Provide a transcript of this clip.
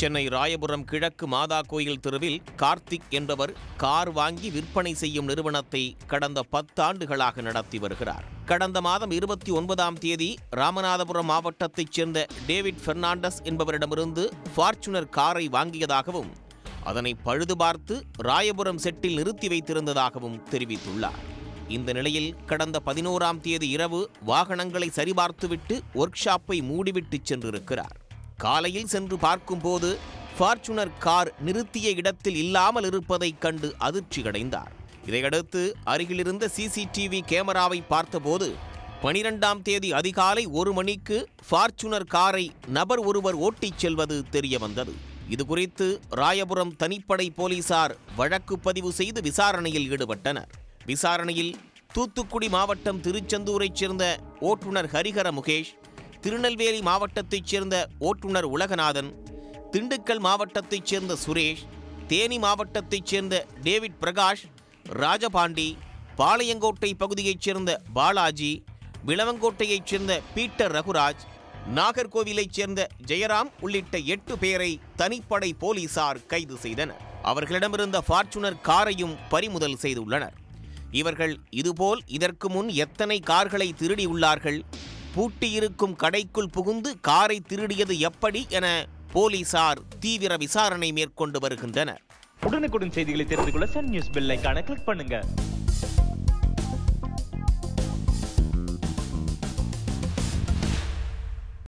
சென்னை ராயபுரம் கிழக்கு மாதா கோயில் தெருவில் கார்த்திக் என்பவர் கார் வாங்கி விற்பனை செய்யும் நிறுவனத்தை கடந்த 10 ஆண்டுகளாக நடத்தி வருகிறார். கடந்த மாதம் 29ஆம் தேதி ராமநாதபுரம் மாவட்டத்தைச் சேர்ந்த டேவிட் பெர்னாண்டஸ் என்பவரிடமிருந்து ஃபார்ச்சுனர் காரை வாங்கியதாகவும் அதனை பழுது பார்த்து ராயபுரம் செட்டில் நிறுத்தி வைத்திருந்ததாகவும் தெரிவித்துள்ளார். இந்த நிலையில் கடந்த 11ஆம் தேதி இரவு வாகனங்களை சரிபார்த்துவிட்டு ஒர்க் ஷாப்பை மூடிவிட்டு சென்றிருக்கிறார். காலையில் சென்று பார்க்கும்போது ஃபார்ச்சுனர் கார் நிறுத்திய இடத்தில் இல்லாமல் இருப்பதைக் கண்டு அதிர்ச்சியடைந்தார். இதையடுத்து அருகிலிருந்த சிசிடிவி கேமராவை பார்த்தபோது 12ஆம் தேதி அதிகாலை 1 மணிக்கு ஃபார்ச்சுனர் காரை நபர் ஒருவர் ஓட்டிச் செல்வது தெரியவந்தது. இதுகுறித்து ராயபுரம் தனிப்படை போலீசார் வழக்கு பதிவு செய்து விசாரணையில் ஈடுபட்டனர். விசாரணையில் தூத்துக்குடி மாவட்டம் திருச்செந்தூரைச் சேர்ந்த ஓட்டுநர் ஹரிஹர முகேஷ், திருநெல்வேலி மாவட்டத்தைச் சேர்ந்த ஓட்டுநர் உலகநாதன், திண்டுக்கல் மாவட்டத்தைச் சேர்ந்த சுரேஷ், தேனி மாவட்டத்தைச் சேர்ந்த டேவிட் பிரகாஷ், ராஜபாண்டி, பாளையங்கோட்டை பகுதியைச் சேர்ந்த பாலாஜி, விளவங்கோட்டையைச் சேர்ந்த பீட்டர் ரகுராஜ், நாகர்கோவிலைச் சேர்ந்த ஜெயராம் உள்ளிட்ட 8 பேரை தனிப்படை போலீசார் கைது செய்தனர். அவர்களிடமிருந்த ஃபார்ச்சுனர் காரையும் பறிமுதல் செய்துள்ளனர். இவர்கள் இதுபோல் இதற்கு முன் எத்தனை கார்களை திருடியுள்ளார்கள், பூட்டியிருக்கும் கடைக்குள் புகுந்து காரை திருடியது எப்படி என போலீசார் தீவிர விசாரணை மேற்கொண்டு வருகின்றனர். உடனுக்குடன் செய்திகளை தெரிந்து கொள்ள சன் நியூஸ் பெல் ஐகானை கிளிக் பண்ணுங்க.